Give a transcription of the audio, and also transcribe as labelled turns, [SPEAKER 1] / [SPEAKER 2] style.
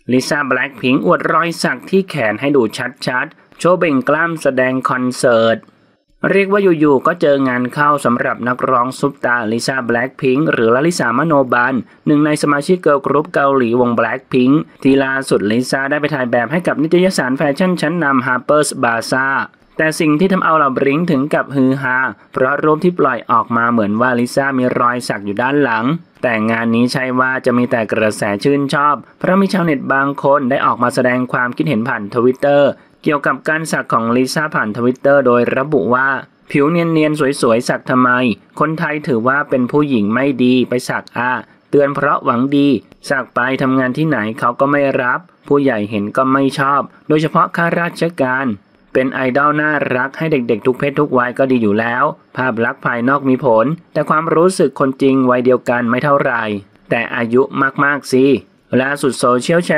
[SPEAKER 1] ลิซ่าแบล็คพิงค์อวดรอยสักที่แขนให้ดูชัดๆโชว์เบ่งกล้ามแสดงคอนเสิร์ตเรียกว่าอยู่ๆก็เจองานเข้าสำหรับนักร้องซุปตาร์ลิซ่าแบล็คพิงค์หรือลลิสามโนบันหนึ่งในสมาชิกเกิร์ลกรุ๊ปเกาหลีวงแบล็คพิงค์ที่ล่าสุดลิซ่าได้ไปถ่ายแบบให้กับนิตยสารแฟชั่นชั้นนำ Harper's Bazaar แต่สิ่งที่ทำเอาเหล่าบริงถึงกับฮือฮาเพราะรูปที่ปล่อยออกมาเหมือนว่าลิซ่ามีรอยสักอยู่ด้านหลังแต่งานนี้ใช่ว่าจะมีแต่กระแสชื่นชอบเพราะมีชาวเน็ตบางคนได้ออกมาแสดงความคิดเห็นผ่านทวิตเตอร์เกี่ยวกับการสักของลิซ่าผ่านทวิตเตอร์โดยระบุว่าผิวเนียนๆสวยๆสักทำไมคนไทยถือว่าเป็นผู้หญิงไม่ดีไปสักเตือนเพราะหวังดีสักไปทำงานที่ไหนเขาก็ไม่รับผู้ใหญ่เห็นก็ไม่ชอบโดยเฉพาะข้าราชการเป็นไอดอลน่ารักให้เด็กๆทุกเพศทุกวัยก็ดีอยู่แล้วภาพลักษณ์ภายนอกมีผลแต่ความรู้สึกคนจริงวัยเดียวกันไม่เท่าไหร่แต่อายุมากๆสิล่าสุดโซเชียลแชร์